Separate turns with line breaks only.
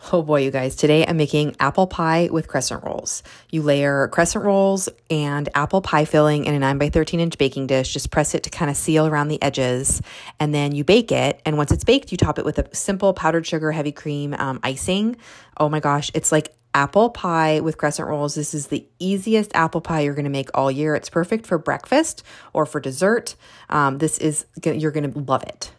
Oh boy, you guys, today I'm making apple pie with crescent rolls. You layer crescent rolls and apple pie filling in a 9 by 13 inch baking dish. Just press it to kind of seal around the edges, and then you bake it. And once it's baked, you top it with a simple powdered sugar, heavy cream icing. Oh my gosh, it's like apple pie with crescent rolls. This is the easiest apple pie you're going to make all year. It's perfect for breakfast or for dessert. You're going to love it.